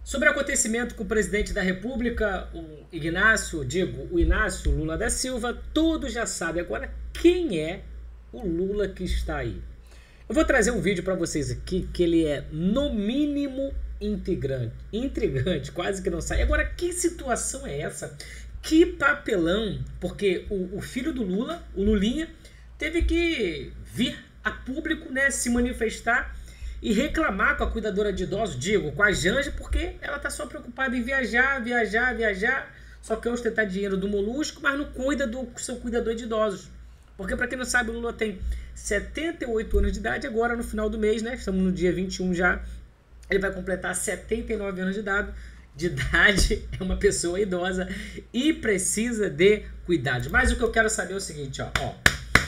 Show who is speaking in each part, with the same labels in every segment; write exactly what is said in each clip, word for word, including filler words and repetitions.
Speaker 1: Sobre o acontecimento com o presidente da República, o Ignácio, digo, o Inácio Lula da Silva, todos já sabem agora quem é o Lula que está aí. Eu vou trazer um vídeo para vocês aqui que ele é, no mínimo, intrigante, intrigante, quase que não sai. Agora, que situação é essa? Que papelão, porque o, o filho do Lula, o Lulinha, teve que vir a público, né, se manifestar e reclamar com a cuidadora de idosos, digo, com a Janja, porque ela está só preocupada em viajar, viajar, viajar, só quer ostentar dinheiro do molusco, mas não cuida do seu cuidador de idosos. Porque, para quem não sabe, o Lula tem setenta e oito anos de idade, agora no final do mês, né, estamos no dia vinte e um já, ele vai completar setenta e nove anos de idade, de idade, é uma pessoa idosa e precisa de cuidados. Mas o que eu quero saber é o seguinte, ó, ó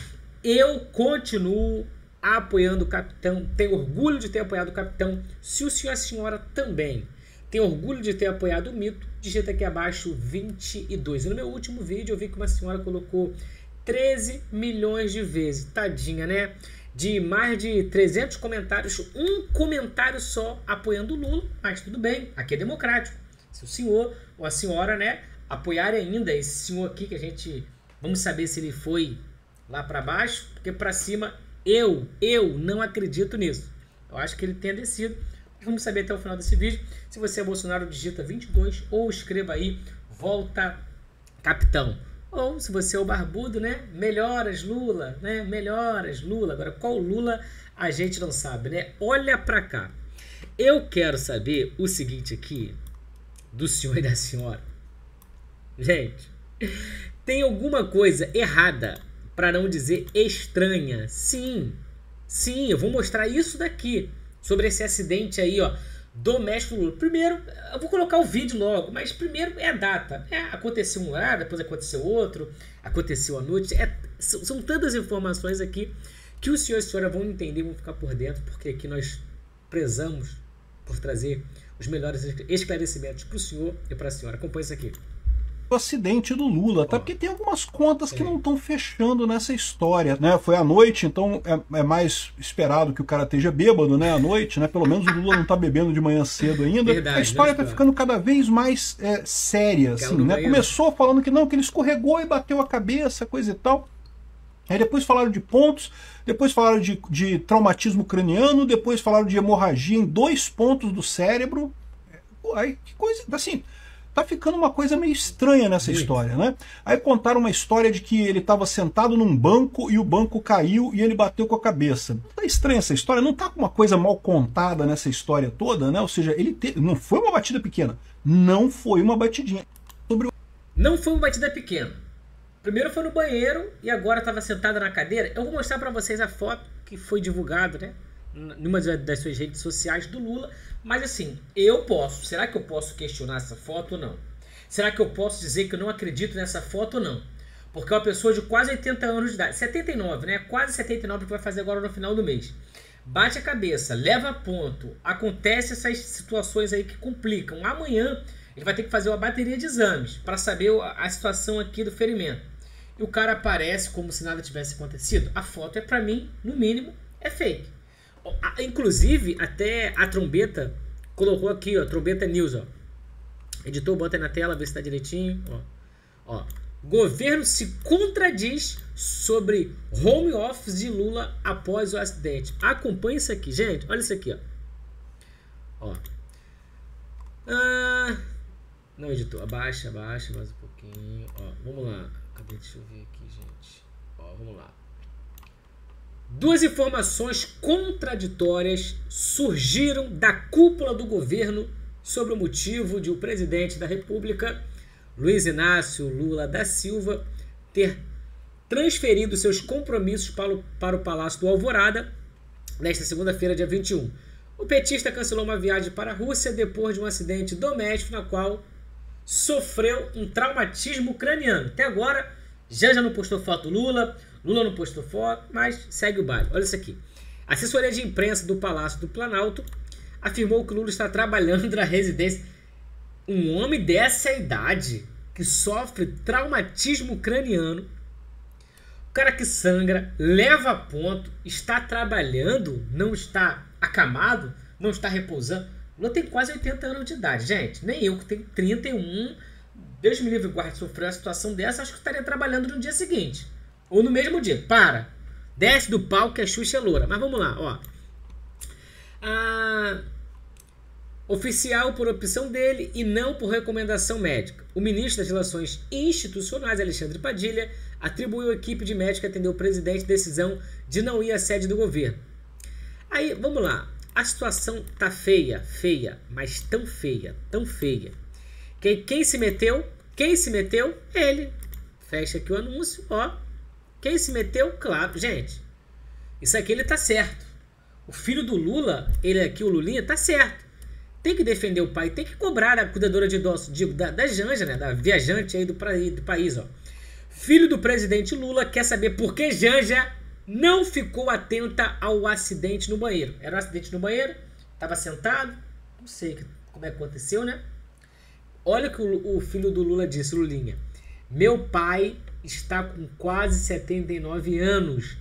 Speaker 1: eu continuo apoiando o capitão, tenho orgulho de ter apoiado o capitão. Se o senhor e a senhora também tem orgulho de ter apoiado o mito, digita aqui abaixo vinte e dois. E no meu último vídeo eu vi que uma senhora colocou treze milhões de vezes, tadinha, né? De mais de trezentos comentários, um comentário só apoiando o Lula, mas tudo bem, aqui é democrático. Se o senhor ou a senhora, né, apoiarem ainda esse senhor aqui, que a gente, vamos saber se ele foi lá para baixo, porque para cima eu, eu não acredito nisso. Eu acho que ele tenha descido. Vamos saber até o final desse vídeo. Se você é Bolsonaro, digita vinte e dois ou escreva aí, volta capitão. Ou se você é o barbudo, né, melhoras Lula, né, melhoras Lula. Agora, qual Lula a gente não sabe, né? Olha pra cá. Eu quero saber o seguinte aqui, do senhor e da senhora. Gente, tem alguma coisa errada, para não dizer estranha. Sim, sim, eu vou mostrar isso daqui, sobre esse acidente aí, ó, doméstico Lula. Primeiro, eu vou colocar o vídeo logo, mas primeiro é a data. É, aconteceu um horário, depois aconteceu outro, aconteceu à noite. É, são, são tantas informações aqui que o senhor e a senhora vão entender, vão ficar por dentro, porque aqui nós prezamos por trazer os melhores esclarecimentos para o senhor e para a senhora. Acompanhe isso aqui.
Speaker 2: O acidente do Lula, tá? Porque tem algumas contas que não estão fechando nessa história, né? Foi à noite, então é, é mais esperado que o cara esteja bêbado, né? À noite, né? Pelo menos o Lula não tá bebendo de manhã cedo ainda. Verdade, a história tá ficando cada vez mais é, séria, assim, né? Começou falando que não, que ele escorregou e bateu a cabeça, coisa e tal. Aí depois falaram de pontos, depois falaram de, de traumatismo craniano, depois falaram de hemorragia em dois pontos do cérebro. Aí, que coisa, assim... Tá ficando uma coisa meio estranha nessa Isso. história, né? Aí contaram uma história de que ele estava sentado num banco e o banco caiu e ele bateu com a cabeça. Tá estranha essa história, não tá com uma coisa mal contada nessa história toda, né? Ou seja, ele te... não foi uma batida pequena, não foi uma batidinha. Sobre o...
Speaker 1: Não foi uma batida pequena. Primeiro foi no banheiro e agora estava sentado na cadeira. Eu vou mostrar para vocês a foto que foi divulgada, né? Numa das suas redes sociais do Lula, mas assim, eu posso, será que eu posso questionar essa foto ou não? Será que eu posso dizer que eu não acredito nessa foto ou não? Porque é uma pessoa de quase oitenta anos de idade, setenta e nove, né? Quase setenta e nove que vai fazer agora no final do mês. Bate a cabeça, leva a ponto, acontece essas situações aí que complicam. Amanhã ele vai ter que fazer uma bateria de exames para saber a situação aqui do ferimento. E o cara aparece como se nada tivesse acontecido. A foto é, para mim, no mínimo, é fake. Inclusive, até a Trombeta colocou aqui, ó, Trombeta News, ó. Editor, bota aí na tela, vê se tá direitinho, ó. Ó. Governo se contradiz sobre home office de Lula após o acidente. Acompanhe isso aqui, gente. Olha isso aqui, ó. Ó. Ah, não, editor, abaixa, abaixa mais um pouquinho. Ó, vamos lá. Cadê? Deixa eu ver aqui, gente. Ó, vamos lá. Duas informações contraditórias surgiram da cúpula do governo sobre o motivo de o presidente da República, Luiz Inácio Lula da Silva, ter transferido seus compromissos para o, para o Palácio do Alvorada nesta segunda-feira, dia vinte e um. O petista cancelou uma viagem para a Rússia depois de um acidente doméstico na qual sofreu um traumatismo craniano. Até agora, já já não postou foto do Lula, Lula não postou foto, mas segue o baile. Olha isso aqui. A assessoria de imprensa do Palácio do Planalto afirmou que Lula está trabalhando na residência. Um homem dessa idade que sofre traumatismo craniano, o cara que sangra, leva a ponto, está trabalhando, não está acamado, não está repousando. Lula tem quase oitenta anos de idade, gente. Nem eu que tenho trinta e um, Deus me livre e guarde, sofrer uma situação dessa, acho que estaria trabalhando no dia seguinte. Ou no mesmo dia. Para. Desce do pau que a Xuxa é loura. Mas vamos lá, ó. Ah... Oficial por opção dele e não por recomendação médica. O ministro das Relações Institucionais, Alexandre Padilha, atribuiu à equipe de médicos que atendeu o presidente decisão de não ir à sede do governo. Aí, vamos lá. A situação tá feia, feia, mas tão feia, tão feia. Quem, quem se meteu? Quem se meteu? Ele. Fecha aqui o anúncio, ó. Quem se meteu? Claro, gente. Isso aqui ele tá certo. O filho do Lula, ele aqui, o Lulinha, tá certo. Tem que defender o pai, tem que cobrar a cuidadora de idosos, digo, da, da Janja, né, da viajante aí do, do país, ó. Filho do presidente Lula quer saber por que Janja não ficou atenta ao acidente no banheiro. Era um acidente no banheiro, estava sentado, não sei como é que aconteceu, né? Olha o que o, o filho do Lula disse, Lulinha. Meu pai está com quase setenta e nove anos,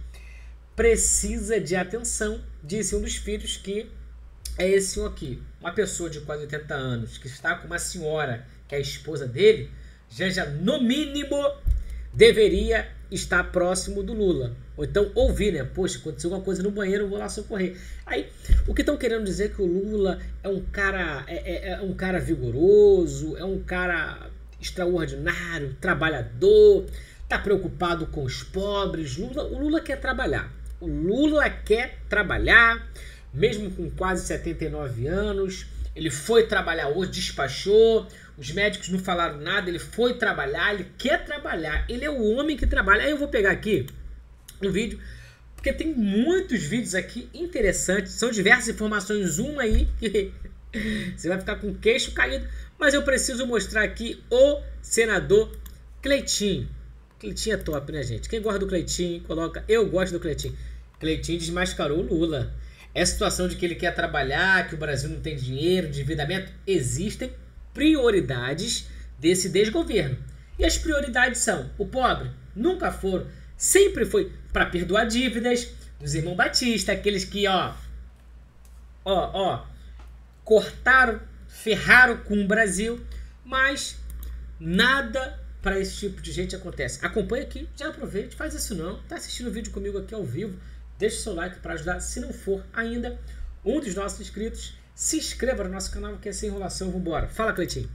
Speaker 1: precisa de atenção, disse um dos filhos que é esse um aqui, uma pessoa de quase oitenta anos que está com uma senhora que é a esposa dele, Janja, no mínimo, deveria estar próximo do Lula. Ou então ouvir, né? Poxa, aconteceu alguma coisa no banheiro, eu vou lá socorrer. Aí, o que estão querendo dizer é que o Lula é um cara, é, é, é um cara vigoroso, é um cara extraordinário, trabalhador, tá preocupado com os pobres. Lula, o Lula quer trabalhar. O Lula quer trabalhar. Mesmo com quase setenta e nove anos, ele foi trabalhar hoje, despachou, os médicos não falaram nada, ele foi trabalhar, ele quer trabalhar, ele é o homem que trabalha. Aí eu vou pegar aqui um vídeo, porque tem muitos vídeos aqui interessantes, são diversas informações, uma aí que você vai ficar com o queixo caído, mas eu preciso mostrar aqui o senador Cleitinho. Cleitinho é top, né, gente? Quem gosta do Cleitinho, coloca, eu gosto do Cleitinho. Cleitinho desmascarou o Lula. Essa situação de que ele quer trabalhar, que o Brasil não tem dinheiro, endividamento, existem prioridades desse desgoverno. E as prioridades são: o pobre nunca foram, sempre foi para perdoar dívidas dos irmãos Batista, aqueles que, ó, ó, ó, cortaram, ferraram com o Brasil, mas nada para esse tipo de gente acontece. Acompanha aqui, já aproveite, faz isso não, tá assistindo o vídeo comigo aqui ao vivo, deixe seu like para ajudar. Se não for ainda um dos nossos inscritos, se inscreva no nosso canal, que é sem enrolação. Vambora. Fala, Cleitinho.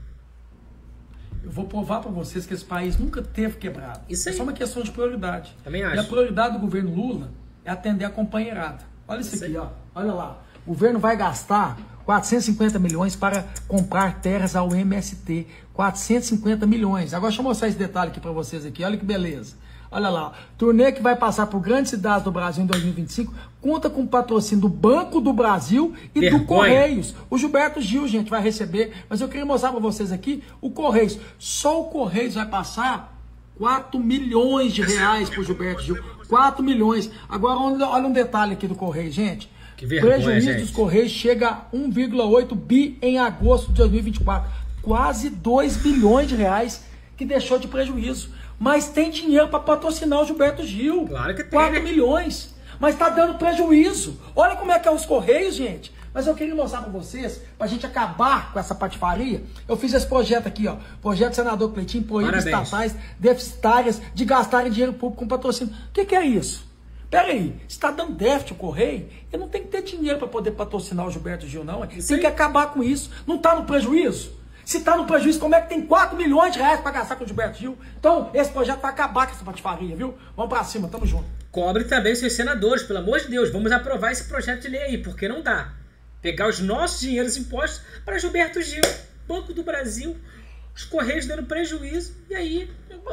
Speaker 3: Eu vou provar para vocês que esse país nunca teve quebrado.
Speaker 1: Isso aí.
Speaker 3: É só uma questão de prioridade.
Speaker 1: Também acho.
Speaker 3: E a prioridade do governo Lula é atender a companheirada. Olha isso, isso aqui,
Speaker 1: aí.
Speaker 3: ó. Olha lá. O governo vai gastar quatrocentos e cinquenta milhões para comprar terras ao M S T. quatrocentos e cinquenta milhões. Agora deixa eu mostrar esse detalhe aqui para vocês aqui. Olha que beleza. Olha lá, turnê que vai passar por grandes cidades do Brasil em dois mil e vinte e cinco, conta com o patrocínio do Banco do Brasil e Vergonha. do Correios. O Gilberto Gil, gente, vai receber, mas eu queria mostrar para vocês aqui o Correios. Só o Correios vai passar quatro milhões de reais pro Gilberto Gil. quatro milhões. Agora, olha um detalhe aqui do Correios, gente.
Speaker 1: Que vergonha,
Speaker 3: prejuízo
Speaker 1: gente.
Speaker 3: dos Correios chega a um vírgula oito bi em agosto de dois mil e vinte e quatro. Quase dois bilhões de reais que deixou de prejuízo. Mas tem dinheiro para patrocinar o Gilberto Gil.
Speaker 1: Claro que tem,
Speaker 3: quatro
Speaker 1: né?
Speaker 3: milhões. Mas tá dando prejuízo. Olha como é que é os Correios, gente. Mas eu queria mostrar para vocês, pra gente acabar com essa patifaria. Eu fiz esse projeto aqui, ó. Projeto do senador Cleitinho, proíbe estatais deficitárias de gastarem dinheiro público com patrocínio. O que, que é isso? Pera aí, se tá dando déficit o Correio, ele não tem que ter dinheiro para poder patrocinar o Gilberto Gil, não. Isso tem aí. que acabar com isso. Não tá no prejuízo? Se está no prejuízo, como é que tem quatro milhões de reais para gastar com o Gilberto Gil? Então, esse projeto vai acabar com essa patifaria, viu? Vamos para cima, tamo junto.
Speaker 1: Cobre também seus senadores, pelo amor de Deus. Vamos aprovar esse projeto de lei aí, porque não dá. Pegar os nossos dinheiros impostos para Gilberto Gil, Banco do Brasil, os Correios dando prejuízo. E aí,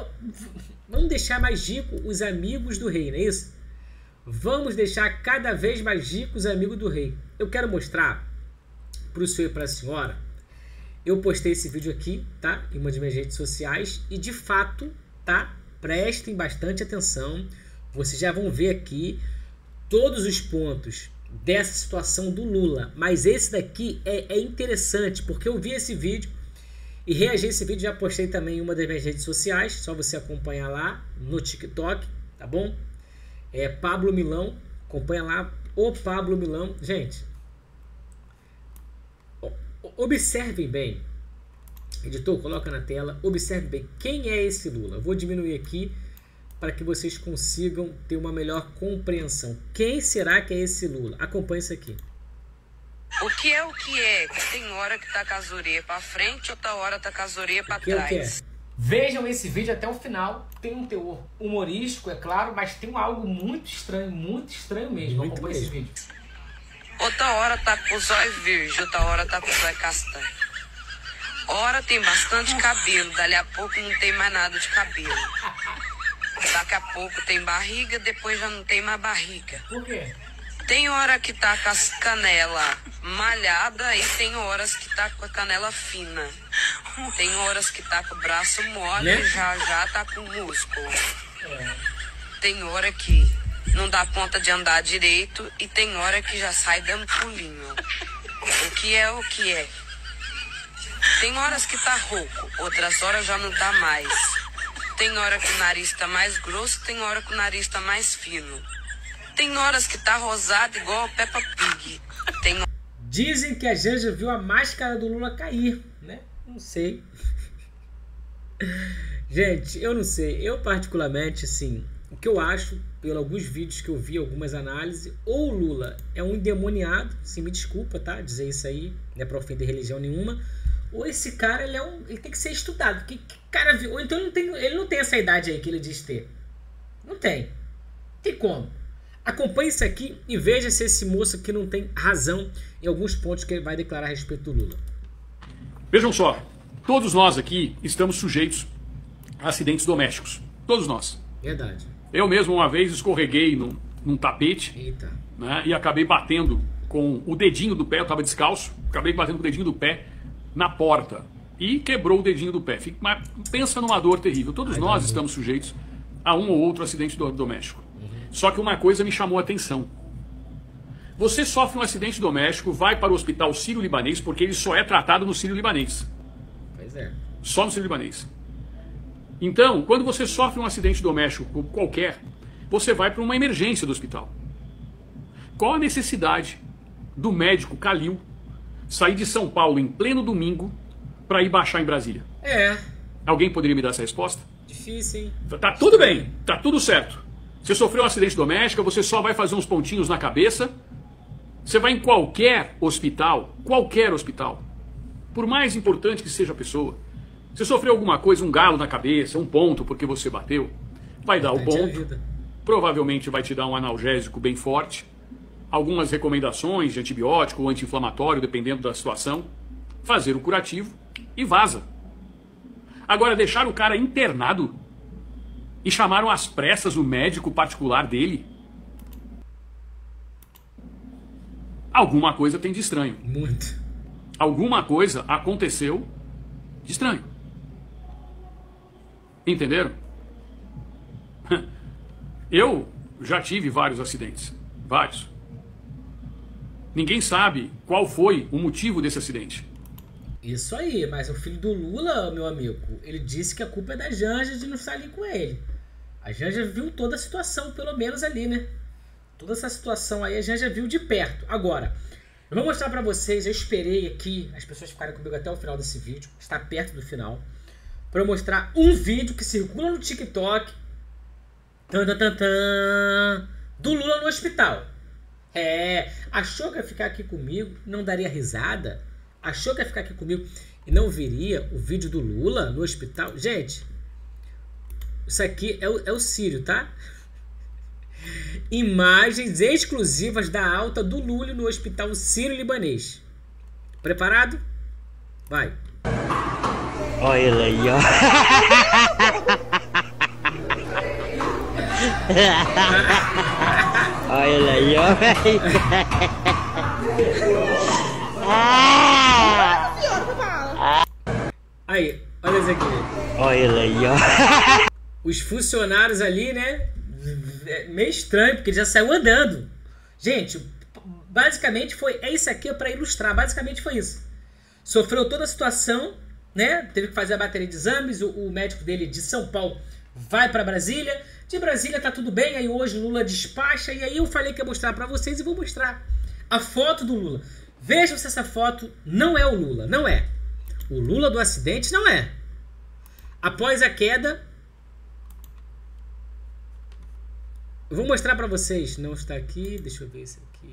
Speaker 1: vamos deixar mais rico os amigos do rei, não é isso? Vamos deixar cada vez mais ricos os amigos do rei. Eu quero mostrar para o senhor e para a senhora. Eu postei esse vídeo aqui, tá? Em uma de minhas redes sociais. E de fato, tá? Prestem bastante atenção. Vocês já vão ver aqui todos os pontos dessa situação do Lula. Mas esse daqui é, é interessante, porque eu vi esse vídeo e reagi a esse vídeo. Já postei também em uma das minhas redes sociais. Só você acompanhar lá no TikTok, tá bom? É Pablo Milão. Acompanha lá o Pablo Milão. Gente, ó, Observem bem. Editor, coloca na tela. Observe bem quem é esse Lula. Eu vou diminuir aqui para que vocês consigam ter uma melhor compreensão. Quem será que é esse Lula? Acompanhe isso aqui.
Speaker 4: O que é o que é? Tem hora que tá com as orelhas pra frente, outra hora tá com as orelhas pra
Speaker 1: trás.
Speaker 4: Que é o que é?
Speaker 1: Vejam esse vídeo até o final. Tem um teor humorístico, é claro, mas tem algo muito estranho, muito estranho mesmo. Muito Acompanhe mesmo. esse vídeo.
Speaker 4: Outra hora tá com o zóio virgem, outra hora tá com o zóio castanho. Hora tem bastante cabelo, dali a pouco não tem mais nada de cabelo. Daqui a pouco tem barriga, depois já não tem mais barriga.
Speaker 1: Por quê?
Speaker 4: Tem hora que tá com as canelas malhada e tem horas que tá com a canela fina. Tem horas que tá com o braço mole né? e já já tá com músculo. É. Tem hora que não dá conta de andar direito e tem hora que já sai dando pulinho. O que é o que é? Tem horas que tá rouco, outras horas já não tá mais. Tem hora que o nariz tá mais grosso, tem hora que o nariz tá mais fino. Tem horas que tá rosado igual a Peppa Pig. Tem...
Speaker 1: Dizem que a Janja viu a máscara do Lula cair, né? Não sei. Gente, eu não sei. Eu particularmente, assim, o que eu acho, pelos alguns vídeos que eu vi, algumas análises, ou o Lula é um endemoniado, se me desculpa, tá? Dizer isso aí, não é pra ofender religião nenhuma. Ou esse cara, ele, é um, ele tem que ser estudado. Que, que cara viu? Ou então ele não, tem, ele não tem essa idade aí que ele diz ter. Não tem. Tem como. Acompanhe isso aqui e veja se esse moço aqui não tem razão em alguns pontos que ele vai declarar a respeito do Lula.
Speaker 5: Vejam só, todos nós aqui estamos sujeitos a acidentes domésticos. Todos nós.
Speaker 1: Verdade.
Speaker 5: Eu mesmo uma vez escorreguei num, num tapete.
Speaker 1: Eita.
Speaker 5: Né, e acabei batendo com o dedinho do pé, eu estava descalço, acabei batendo com o dedinho do pé na porta e quebrou o dedinho do pé. Fica, mas pensa numa dor terrível. Todos Ai, nós estamos sujeitos a um ou outro acidente doméstico. Só que uma coisa me chamou a atenção. Você sofre um acidente doméstico, vai para o hospital sírio-libanês, porque ele só é tratado no sírio-libanês.
Speaker 1: Pois é.
Speaker 5: Só no sírio-libanês. Então, quando você sofre um acidente doméstico qualquer, você vai para uma emergência do hospital. Qual a necessidade do médico Calil sair de São Paulo em pleno domingo para ir baixar em Brasília?
Speaker 1: É.
Speaker 5: Alguém poderia me dar essa resposta?
Speaker 1: Difícil, hein?
Speaker 5: Tá tudo bem, tá tudo certo. Você sofreu um acidente doméstico, você só vai fazer uns pontinhos na cabeça. Você vai em qualquer hospital, qualquer hospital, por mais importante que seja a pessoa. Você sofreu alguma coisa, um galo na cabeça, um ponto porque você bateu, vai dar o ponto, provavelmente vai te dar um analgésico bem forte, algumas recomendações de antibiótico ou anti-inflamatório, dependendo da situação, fazer o curativo e vaza. Agora, deixar o cara internado e chamaram às pressas o médico particular dele. Alguma coisa tem de estranho.
Speaker 1: Muito.
Speaker 5: Alguma coisa aconteceu de estranho. Entenderam? Eu já tive vários acidentes. Vários. Ninguém sabe qual foi o motivo desse acidente.
Speaker 1: Isso aí, mas o filho do Lula, meu amigo, ele disse que a culpa é da Janja de não estar ali com ele. A Janja viu toda a situação, pelo menos ali, né? Toda essa situação aí a Janja viu de perto. Agora, eu vou mostrar pra vocês, eu esperei aqui, as pessoas ficarem comigo até o final desse vídeo, está perto do final, pra eu mostrar um vídeo que circula no TikTok, tan, tan, tan, tan, do Lula no hospital. É, achou que ia ficar aqui comigo, não daria risada? Achou que ia ficar aqui comigo e não viria o vídeo do Lula no hospital? Gente, isso aqui é o, é o Sírio, tá? Imagens exclusivas da alta do Lula no hospital sírio-libanês. Preparado? Vai.
Speaker 6: Olha ele aí, ó. Olha ele aí, ó, velho.
Speaker 1: Aí, olha isso aqui.
Speaker 6: Olha ele aí, ó.
Speaker 1: Os funcionários ali, né? É meio estranho, porque ele já saiu andando. Gente, basicamente foi... É isso aqui para ilustrar. Basicamente foi isso. Sofreu toda a situação, né? Teve que fazer a bateria de exames. O, o médico dele de São Paulo vai para Brasília. De Brasília tá tudo bem. Aí hoje o Lula despacha. E aí eu falei que ia mostrar para vocês e vou mostrar a foto do Lula. Vejam se essa foto não é o Lula. Não é. O Lula do acidente não é. Após a queda... Eu vou mostrar para vocês. Não está aqui. Deixa eu ver isso aqui.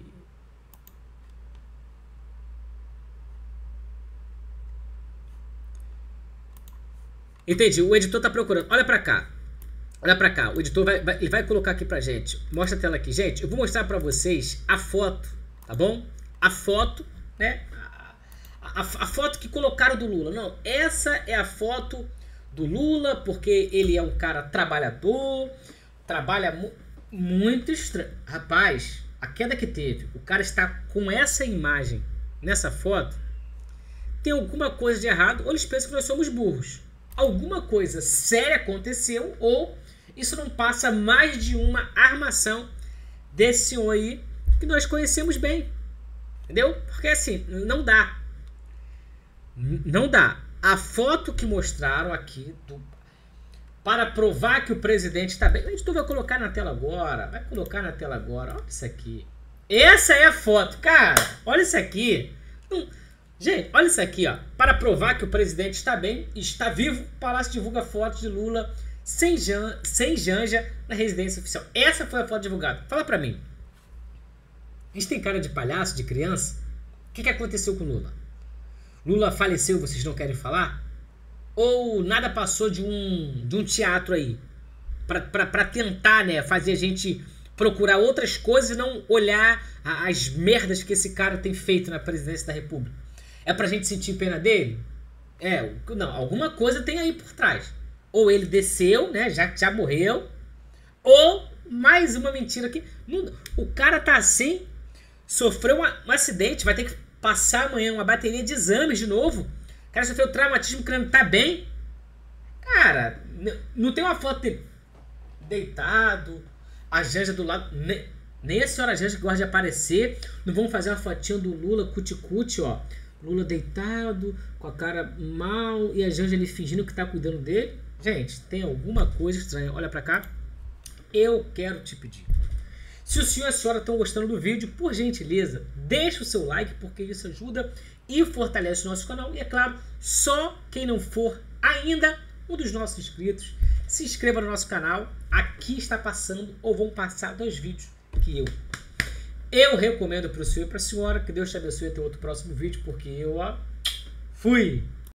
Speaker 1: Entendi. O editor tá procurando. Olha para cá. Olha para cá. O editor vai, vai, ele vai colocar aqui pra gente. Mostra a tela aqui. Gente, eu vou mostrar para vocês a foto. Tá bom? A foto, né? A, a, a foto que colocaram do Lula. Não, essa é a foto do Lula, porque ele é um cara trabalhador, trabalha mu muito estranho. Rapaz, a queda que teve, o cara está com essa imagem nessa foto, tem alguma coisa de errado, ou eles pensam que nós somos burros. Alguma coisa séria aconteceu, ou isso não passa mais de uma armação desse senhor aí, que nós conhecemos bem. Entendeu? Porque assim, não dá. Não dá. A foto que mostraram aqui do, para provar que o presidente está bem. O editor vai colocar na tela agora. Vai colocar na tela agora. Olha isso aqui. Essa é a foto. Cara, olha isso aqui. Hum, gente, olha isso aqui, ó. Para provar que o presidente está bem e está vivo, o Palácio divulga fotos de Lula sem, jan, sem janja na residência oficial. Essa foi a foto divulgada. Fala pra mim. A gente tem cara de palhaço, de criança? O que, que aconteceu com o Lula? Lula faleceu, vocês não querem falar? Ou nada passou de um, de um teatro aí? Para tentar, né, fazer a gente procurar outras coisas e não olhar a, as merdas que esse cara tem feito na presidência da República. É pra gente sentir pena dele? É, não, alguma coisa tem aí por trás. Ou ele desceu, né, já, já morreu. Ou mais uma mentira aqui. O cara tá assim, sofreu uma, um acidente, vai ter que passar amanhã uma bateria de exames de novo. O cara sofreu traumatismo crânio, tá bem? Cara, não tem uma foto dele deitado, a Janja do lado, nem, nem a senhora Janja que gosta de aparecer. Não vamos fazer uma fotinha do Lula cuticute, ó. Lula deitado, com a cara mal, e a Janja ali fingindo que tá cuidando dele. Gente, tem alguma coisa estranha. Olha pra cá. Eu quero te pedir. Se o senhor e a senhora estão gostando do vídeo, por gentileza, deixa o seu like, porque isso ajuda e fortalece o nosso canal. E é claro, só quem não for ainda um dos nossos inscritos, se inscreva no nosso canal. Aqui está passando, ou vão passar, dois vídeos que eu eu recomendo para o senhor e para a senhora. Que Deus te abençoe até outro próximo vídeo, porque eu ó, fui!